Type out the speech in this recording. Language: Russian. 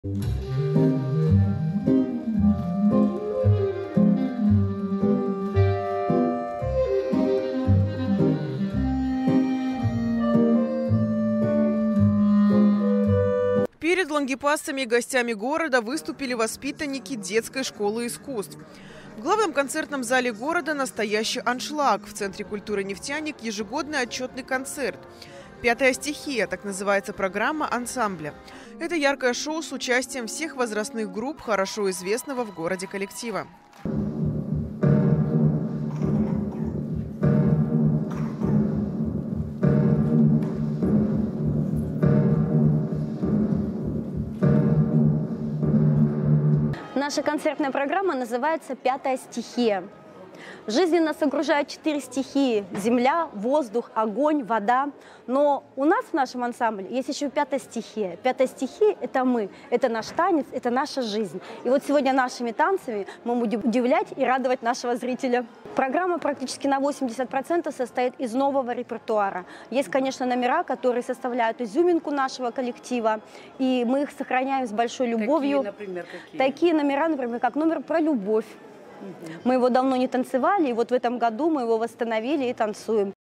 Перед лангепасцами и гостями города выступили воспитанники детской школы искусств. В главном концертном зале города настоящий аншлаг. В Центре культуры «Нефтяник» ежегодный отчетный концерт. «Пятая стихия» – так называется программа ансамбля. Это яркое шоу с участием всех возрастных групп, хорошо известного в городе коллектива. Наша концертная программа называется «Пятая стихия». В жизни нас окружают 4 стихии – земля, воздух, огонь, вода. Но у нас в нашем ансамбле есть еще 5-я стихия. 5-я стихия – это мы, это наш танец, это наша жизнь. И вот сегодня нашими танцами мы будем удивлять и радовать нашего зрителя. Программа практически на 80% состоит из нового репертуара. Есть, конечно, номера, которые составляют изюминку нашего коллектива, и мы их сохраняем с большой любовью. Такие, например, какие? Такие номера, например, как номер про любовь. Мы его давно не танцевали, и вот в этом году мы его восстановили и танцуем.